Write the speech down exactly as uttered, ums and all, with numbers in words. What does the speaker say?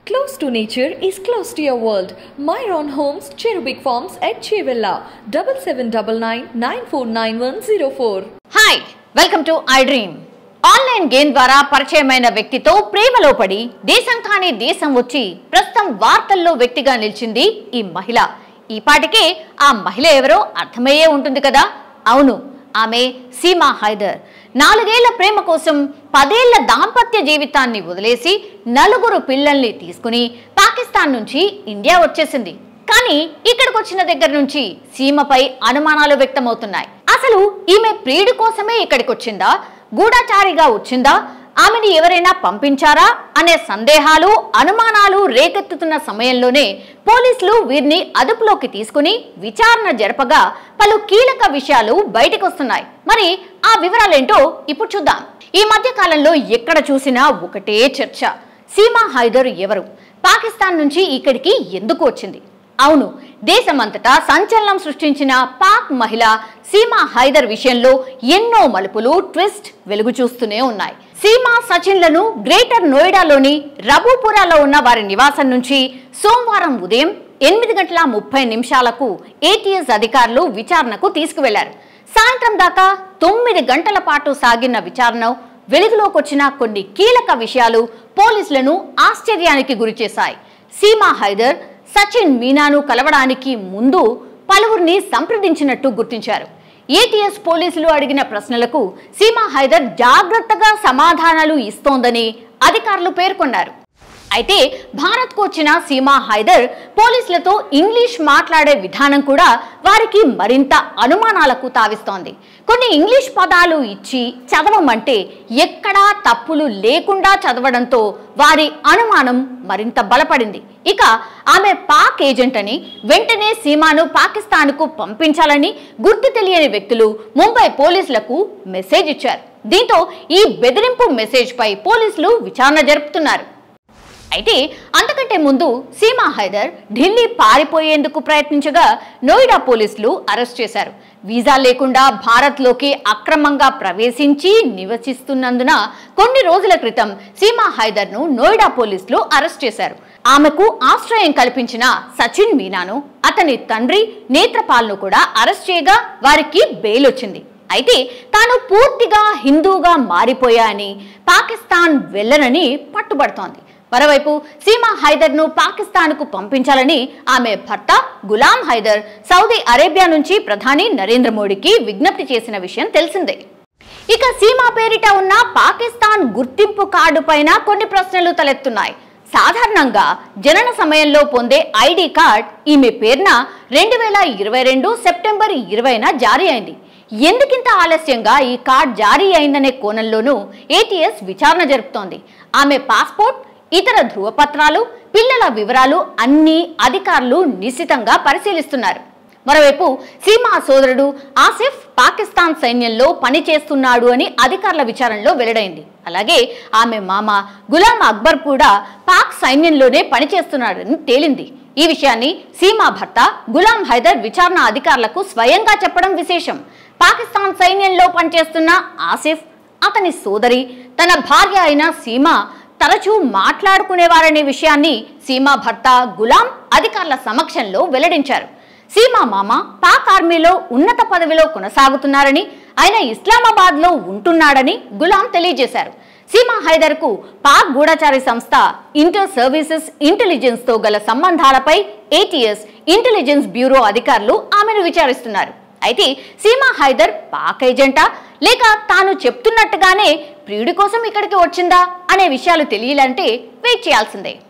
Close to nature is close to your world. Myron Homes, Cherubic Farms at Chevilla. seven seven nine nine, nine four nine one zero four. Hi, welcome to iDream. Online game ద్వారా పరిచయమైన వ్యక్తితో ప్రేమలో పడి దేశం కాని దేశం వచ్చి ప్రస్తుతం వార్తల్లో వ్యక్తిగా నిలిచింది ఈ మహిళ. ఈ పాటికే ఆ మహిళ ఎవరో అర్థమయ్యే ఉంటుంది కదా. అవును, ఆమె సీమా హైదర్. నాలుగేళ్ల ప్రేమ కోసం పదేళ్ల దాంపత్య జీవితాన్ని వదిలేసి నలుగురు పిల్లల్ని తీసుకుని పాకిస్తాన్ నుంచి ఇండియా వచ్చేసింది. కానీ ఇక్కడికి వచ్చిన దగ్గర నుంచి సీమపై అనుమానాలు వ్యక్తమవుతున్నాయి. అసలు ఈమె ప్రియుడి కోసమే ఇక్కడికి వచ్చిందా, గూఢచారిగా వచ్చిందా, ఆమెని ఎవరైనా పంపించారా అనే సందేహాలు అనుమానాలు రేకెత్తుతున్న సమయంలోనే పోలీసులు వీరిని అదుపులోకి తీసుకుని విచారణ జరపగా పలు కీలక విషయాలు బయటకు వస్తున్నాయి. మరి ఆ వివరాలేంటో ఇప్పుడు చూద్దాం. ఈ మధ్య కాలంలో ఎక్కడ చూసినా ఒకటే చర్చ. సీమా హైదర్ ఎవరు, పాకిస్తాన్ నుంచి ఇక్కడికి ఎందుకు వచ్చింది? అవును, దేశమంతటా సంచలనం సృష్టించిన పాక్ మహిళ సీమా హైదర్ విషయంలో ఎన్నో మలుపులు ట్విస్ట్ వెలుగు చూస్తూనే ఉన్నాయి. సీమా సచిన్లను గ్రేటర్ నోయిడాలోని రబూపురాలో ఉన్న వారి నివాసం నుంచి సోమవారం ఉదయం ఎనిమిది గంటల ముప్పై నిమిషాలకు ఏటీఎస్ అధికారులు విచారణకు తీసుకువెళ్లారు. సాయంత్రం దాకా తొమ్మిది గంటల పాటు సాగిన విచారణ వెలుగులోకి వచ్చిన కొన్ని కీలక విషయాలు పోలీసులను ఆశ్చర్యానికి గురిచేశాయి. సీమా హైదర్ సచిన్ మీనాను కలవడానికి ముందు పలువురిని సంప్రదించినట్టు గుర్తించారు. ఏటీఎస్ పోలీసులు అడిగిన ప్రశ్నలకు సీమా హైదర్ జాగ్రత్తగా సమాధానాలు ఇస్తోందని అధికారులు పేర్కొన్నారు. అయితే భారత్కు వచ్చిన సీమా హైదర్ పోలీసులతో ఇంగ్లీష్ మాట్లాడే విధానం కూడా వారికి మరింత అనుమానాలకు తావిస్తోంది. కొన్ని ఇంగ్లీష్ పదాలు ఇచ్చి చదవమంటే ఎక్కడా తప్పులు లేకుండా చదవడంతో వారి అనుమానం మరింత బలపడింది. ఇక ఆమె పాక్ ఏజెంట్ అని, వెంటనే సీమాను పాకిస్తాన్కు పంపించాలని గుర్తు తెలియని వ్యక్తులు ముంబై పోలీసులకు మెసేజ్ ఇచ్చారు. దీంతో ఈ బెదిరింపు మెసేజ్ పై పోలీసులు విచారణ జరుపుతున్నారు. అయితే అంతకంటే ముందు సీమా హైదర్ ఢిల్లీ పారిపోయేందుకు ప్రయత్నించగా నోయిడా పోలీసులు అరెస్ట్ చేశారు. వీసా లేకుండా భారత్లోకి అక్రమంగా ప్రవేశించి నివసిస్తున్నందున కొన్ని రోజుల క్రితం సీమా హైదర్ను నోయిడా పోలీసులు అరెస్ట్ చేశారు. ఆమెకు ఆశ్రయం కల్పించిన సచిన్ మీనాను, అతని తండ్రి నేత్రపాల్ను కూడా అరెస్ట్ చేయగా వారికి బెయిల్ వచ్చింది. అయితే తాను పూర్తిగా హిందూగా మారిపోయా అని, పాకిస్తాన్ వెళ్లనని పట్టుబడుతోంది. మరోవైపు సీమా హైదర్ ను పాకిస్తాన్ కు పంపించాలని ఆమె భర్త గులాం హైదర్ సౌదీ అరేబియా నుంచి ప్రధాని నరేంద్ర మోడీకి విజ్ఞప్తి చేసిన విషయం తెలిసిందే. ఇక సీమా పేరిట ఉన్న పాకిస్తాన్ గుర్తింపు కార్డు పైన కొన్ని ప్రశ్నలు తలెత్తున్నాయి. సాధారణంగా జనన సమయంలో పొందే ఐడి కార్డ్ ఈమె పేరున రెండు వేల ఇరవై రెండు సెప్టెంబర్ ఇరవైన జారీ అయింది. ఎందుకింత ఆలస్యంగా ఈ కార్డ్ జారీ అయిందనే కోణంలోనూ ఏటీఎస్ విచారణ జరుపుతోంది. ఆమె పాస్పోర్ట్, ఇతర ధృవపత్రాలు, పిల్లల వివరాలు అన్ని అధికారులు నిశితంగా పరిశీలిస్తున్నారు. మరోవైపు సీమా సోదరుడు ఆసిఫ్ పాకిస్తాన్ సైన్యంలో పనిచేస్తున్నాడు అని అధికారుల విచారణలో వెల్లడైంది. అలాగే ఆమె మామ గులాం అక్బర్ కూడా పాక్ సైన్యంలోనే పనిచేస్తున్నాడని తేలింది. ఈ విషయాన్ని సీమా భర్త గులాం హైదర్ విచారణ అధికారులకు స్వయంగా చెప్పడం విశేషం. పాకిస్తాన్ సైన్యంలో పనిచేస్తున్న ఆసిఫ్, అతని సోదరి, తన భార్య అయిన సీమా తరచూ మాట్లాడుకునేవారనే విషయాన్ని సీమా భర్త గులాం అధికారుల సమక్షంలో వెల్లడించారు. సీమా మామ పాక్ ఆర్మీలో ఉన్నత పదవిలో కొనసాగుతున్నారని, ఆయన ఇస్లామాబాద్ లో ఉంటున్నాడని గులాం తెలియజేశారు. సీమా హైదర్ కు పాక్ గూఢచారి సంస్థ ఇంటర్ సర్వీసెస్ ఇంటెలిజెన్స్ తో గల సంబంధాలపై ఏటీఎస్ ఇంటెలిజెన్స్ బ్యూరో అధికారులు ఆమెను విచారిస్తున్నారు. అయితే సీమా హైదర్ పాక్ ఏజెంటా లేక తాను చెప్తున్నట్టుగానే ప్రియుడి కోసం ఇక్కడికి వచ్చిందా అనే విషయాలు తెలియాలంటే వెయిట్ చేయాల్సిందే.